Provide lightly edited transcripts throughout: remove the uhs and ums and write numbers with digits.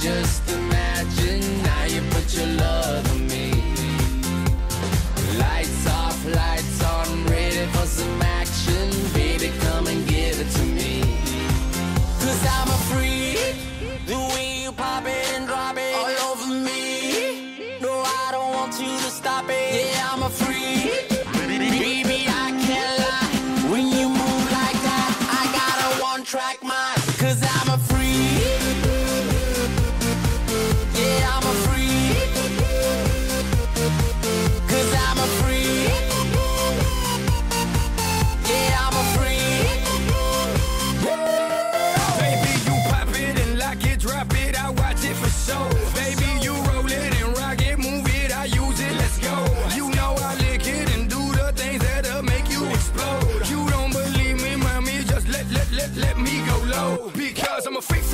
just imagine. Now you put your love on me. Lights off, lights on, ready for some action. Baby, come and give it to me. 'Cause I'm a freak, the way you pop it and drop it all over me. No, I don't want you to stop it. Yeah, I'm a freak. Baby, I can't lie. When you move like that, I got a one-track mind. 'Cause I'm a freak. Yeah, I'm a freak. 'Cause I'm a freak. Yeah, I'm a freak. Baby, you pop it and lock it, drop it, I watch it for sure. Baby, you roll it and rock it, move it, I use it, let's go. You know I lick it and do the things that'll make you explode. You don't believe me, mommy, just let me go low. Because I'm a freak,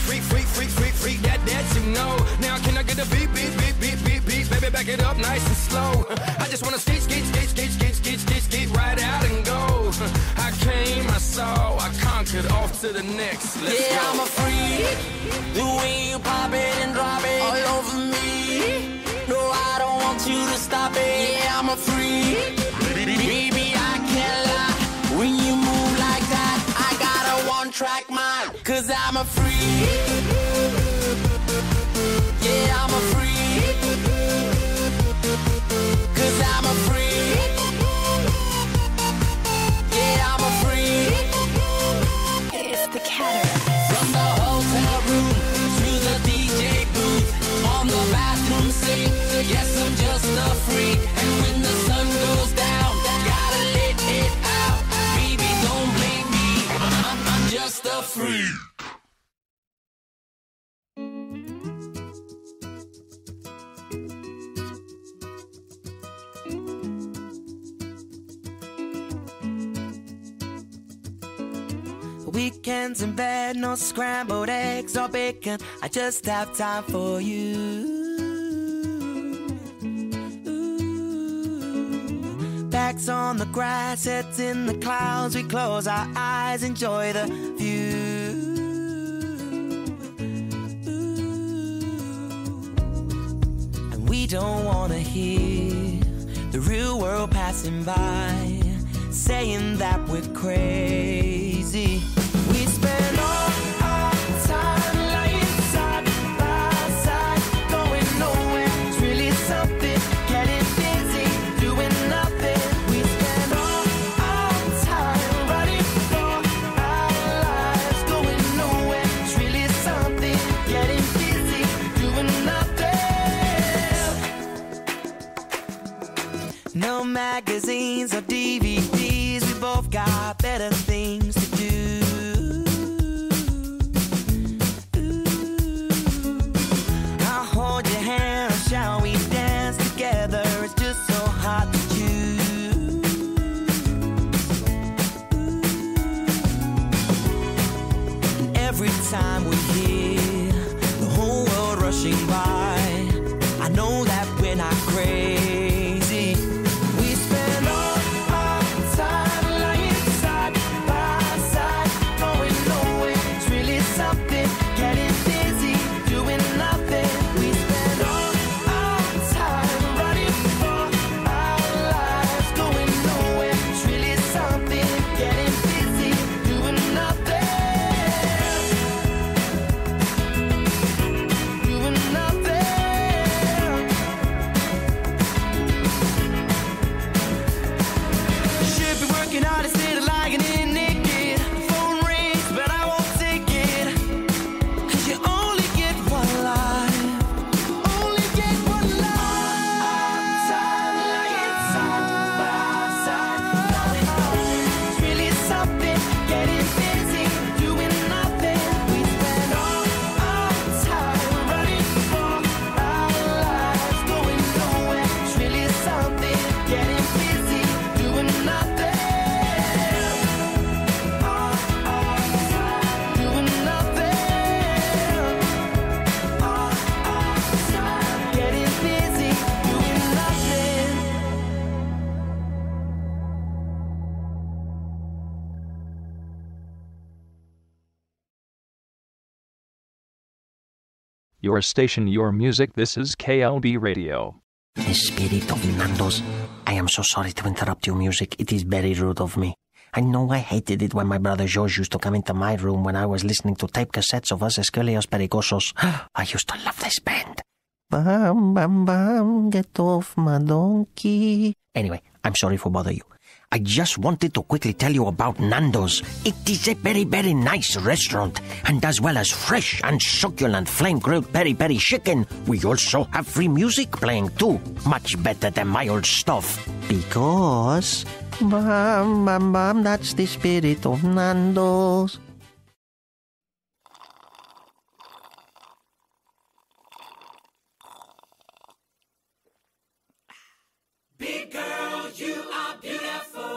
that you know. Now can I get a beat, baby, back it up nice and slow. I just wanna skate right out and go. I came, I saw, I conquered, off to the next. Let's Yeah, go. I'm a freak. The way you pop it and drop it all over me. No, I don't want you to stop it. Yeah, I'm a freak. Baby, I can't lie. When you move like that, I got a one-track mind. 'Cause I'm a freak. Yeah, I'm a freak. 'Cause I'm a freak. Yeah, I'm a freak. It's the Cataract. From the hotel room to the DJ booth, on the bathroom sink. Yes, I'm just a freak. And when the sun goes down, gotta let it out. Baby, don't blame me. I'm just a freak. Weekends in bed, no scrambled eggs or bacon. I just have time for you. Ooh. Backs on the grass, heads in the clouds. We close our eyes, enjoy the view. Ooh. And we don't wanna hear the real world passing by, saying that we're crazy. We spend all our time lying side by side, going nowhere. It's really something, getting busy, doing nothing. We spend all our time running for our lives, going nowhere. It's really something, getting busy, doing nothing. No magazines or DVDs, we both got better things to do. Ooh. I'll hold your hand, shall we dance together? It's just so hard to choose. Ooh. And every time we're here, the whole world rushing by, I know that we're not crazy. We spend all our time lying side by side, going nowhere. It's really something, getting busy, doing nothing. We spend all our time running for our lives, going nowhere. It's really something, getting busy, doing nothing. Doing nothing. Should be working hard instead of lying in naked. The phone rings, but I won't take it. Your station, your music. This is KLB Radio. The spirit of Nando's. I am so sorry to interrupt your music. It is very rude of me. I know I hated it when my brother George used to come into my room when I was listening to tape cassettes of Os Esqueleos Pericosos. I used to love this band. Bam, bam, bam, get off my donkey. Anyway, I'm sorry for bother you. I just wanted to quickly tell you about Nando's. It is a very, very nice restaurant. And as well as fresh and succulent flame-grilled peri-peri chicken, we also have free music playing too. Much better than my old stuff. Because... Bam, bam, bam, that's the spirit of Nando's. Big girl, you are beautiful.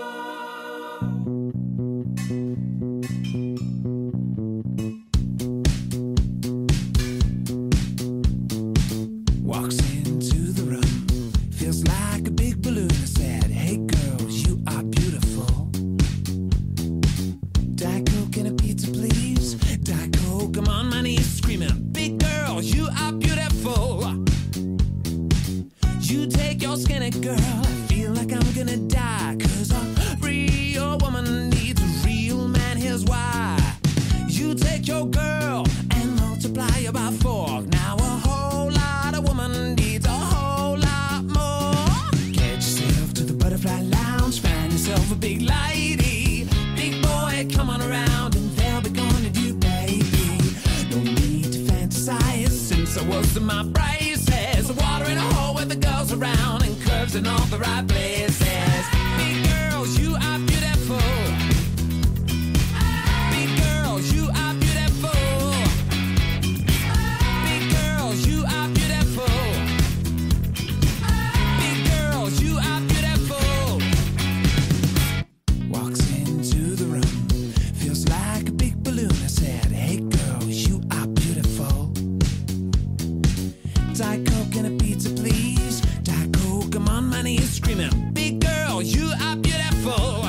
Walks into the room, feels like a big balloon. I said, hey girls, you are beautiful. Diet Coke and a pizza, please. Diet Coke, I'm on my knees screaming, big girls, you are beautiful. You take your skinny girl, I feel like I'm gonna die. 'Cause a real woman needs a real man, here's why. You take your girl and multiply her by 4. Now a whole lot of woman needs a whole lot more. Get yourself to the butterfly lounge, find yourself a big lady. Big boy, come on around and they'll be gonna do, baby. No need to fantasize, since I was in my braces. Water in a hole with the girls around and curves in all the right places. Big girls, you are beautiful. Big girls, you are beautiful. Big girls, you are beautiful. Big girls, you are beautiful. Walks into the room, feels like a big balloon. I said, hey girls, you are beautiful. Diet Coke and a pizza, please. Diet Coke, I'm on my knees screaming, big girl, you are beautiful.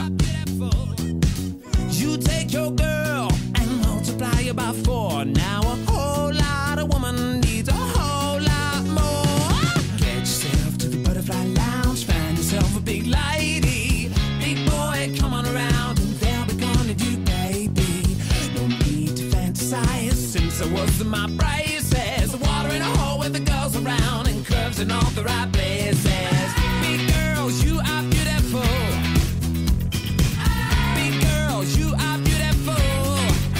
You take your girl and multiply her by 4. Now a whole lot of woman needs a whole lot more. Get yourself to the butterfly lounge, find yourself a big lady. Big boy, come on around and they'll be gonna do, baby. No need to fantasize, since I was in my braces. Water in a hole with the girls around and curves in all the right places. Big girls, you are beautiful. Big girls, you are beautiful.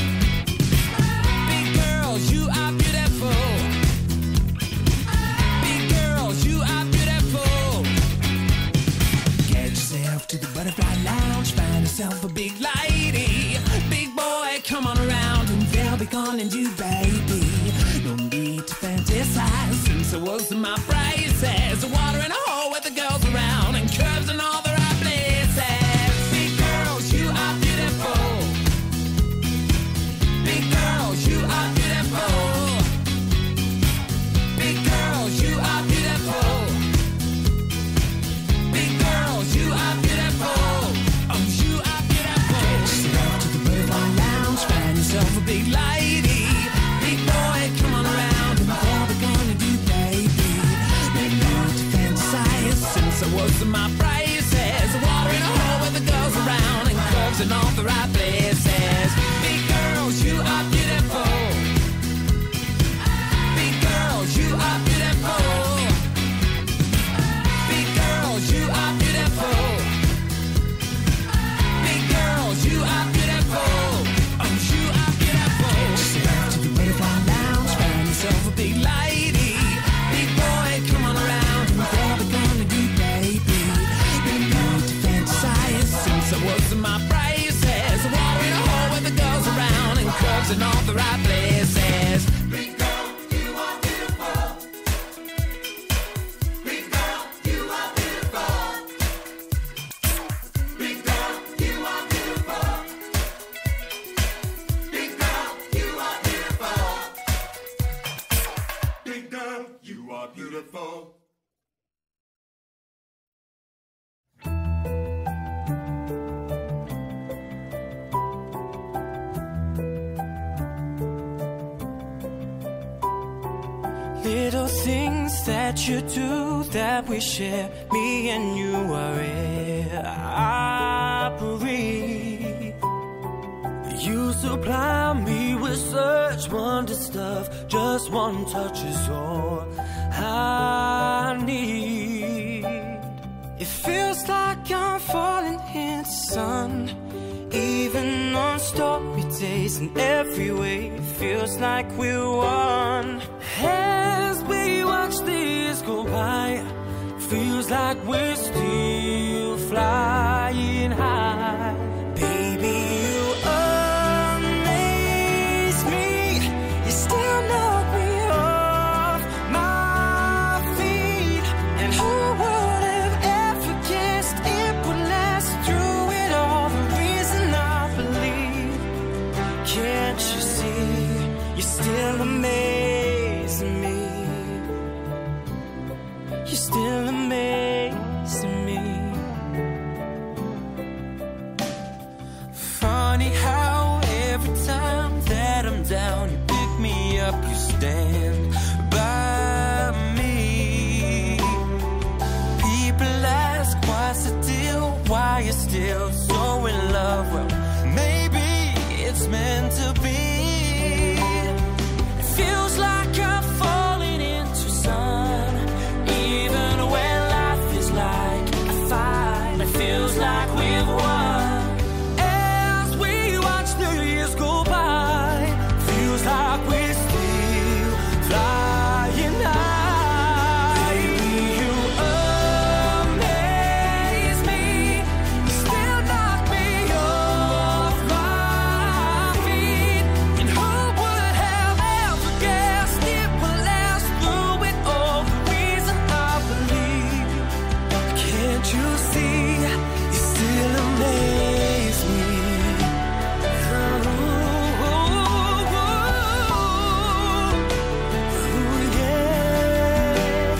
Big girls, you are beautiful. Big girls, you are beautiful. Get yourself to the butterfly lounge, find yourself a big lady. Big boy, come on around and they'll be gonna do, baby. No need to fantasize, since I was in my braces. Water in a hole with the girls around and curves in all the right places. Big girls, you are beautiful. Big girls, you are beautiful. Big girls, you are beautiful. Big girls, you are beautiful. Oh, you are beautiful. Get yourself to the butterfly lounge, find yourself a big lady. Big boy, come on around and they'll be gonna do, baby. No need to fantasize, since I was in my braces. Water in a hole with the girls around and curves in all the right places. Big girls, you are beautiful. Big girls, you are beautiful. Big girls, you are beautiful. Big girls, you are beautiful. Oh, you are beautiful. Get yourself to the butterfly lounge, find yourself a big lady. Big boy, come on around and they'll be gonna do, baby. No need to fantasize, since I was in my braces. Water in a hole with the girls around and curves in all the right places. Big girl, you are beautiful. Big girl, you are beautiful. Big girl, you are beautiful. Big girl, you are beautiful. Big girl, you are beautiful. Little things that you do that we share, me and you are rare. I breathe. You supply me with such wonder stuff. Just one touch is all I need. It feels like I'm falling in the sun, even on stormy days. In every way, it feels like we're one. As we watch the years go by, feels like we're still flying high. Baby, you amaze me. You still knock me off my feet. And who would have ever guessed it would last through it all? The reason I believe, can't you see? You still amaze me. You still amaze me. Funny how every time that I'm down, you pick me up, you stand by me. People ask what's the deal, why you're still so in love. Well, maybe it's meant to be. It feels like I'm falling into sun, even when life is like a fight. It feels like we've won. As we watch the years go by, feels like we're still flying high. Baby, you amaze me. You still knock me off my feet. And who would have ever guessed it would last through it all? The reason I believe, can't you see? You still amaze me. Ooh, yeah.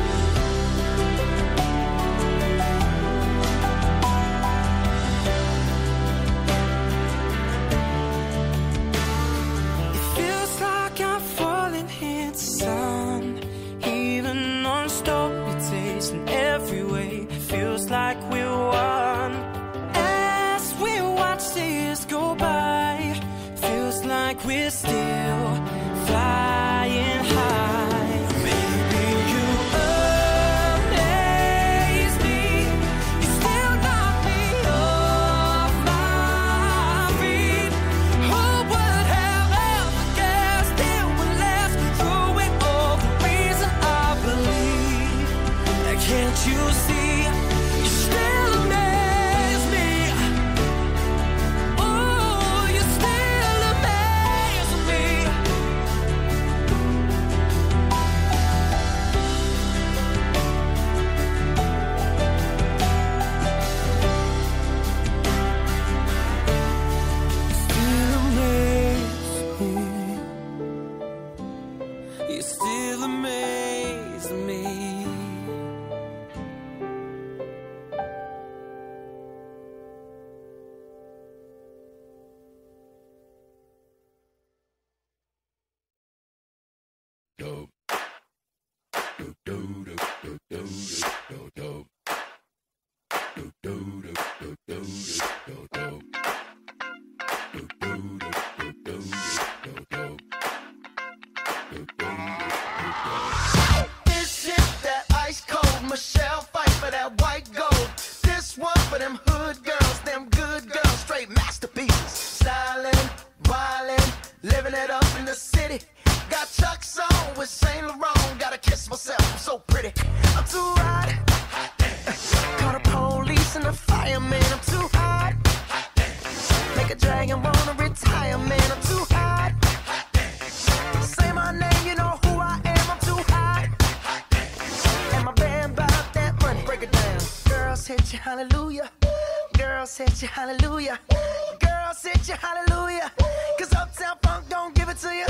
It feels like I'm falling into sun, even on stormy days. In every way, it feels like we're one. As we watch the years go by, feels like we're still flying high. Baby, you amaze me. You still knock me off my feet. Who would have ever guessed it would last through it all? The reason I believe, can't you see? You still amaze me. Oh, you still amaze me. Still amaze me. You still amaze me. This shit that ice cold Michelle fight for that white gold. This one for them hood girls, them good girls, straight masterpieces. Styling, wildin', living it up in the city. Got Chuck's on with Saint Laurent. Gotta kiss myself, I'm so pretty. I'm too hot. Call the police and the fireman. I'm too hot. Make a dragon wanna retire, man. I'm too hot. Say my name, you know who I am. I'm too hot. And my band bought that money. Break it down. Girls hit you, hallelujah. Girls hit you, hallelujah. Girls hit you, hallelujah. Cause Uptown Funk don't give it to you.